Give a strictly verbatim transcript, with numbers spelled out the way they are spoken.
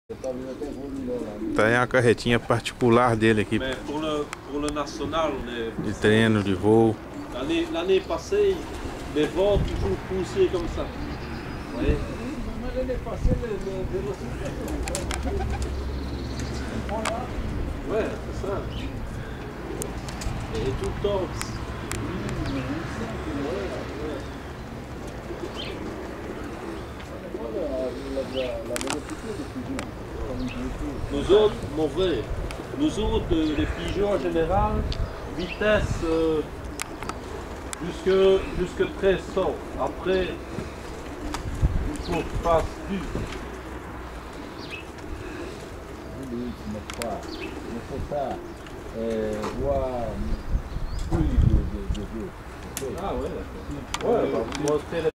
Tá aí uma carretinha particular dele aqui. Mais pour le, pour le national, on est... De treino, de voo. L'année passée, les vols toujours poussés comme ça. Vous voyez? L'année passée, les vélocités. Ouais, c'est ça. Et tout le temps. Nous autres, mauvais. Nous autres, euh, les pigeons en général, vitesse euh, jusque, jusque treize cents. Après, il faut pas plus. Oui, mais pas. Mais faut pas euh, voir plus de, de, de, de. Ah ouais, d'accord. Ouais, bah, vous montrez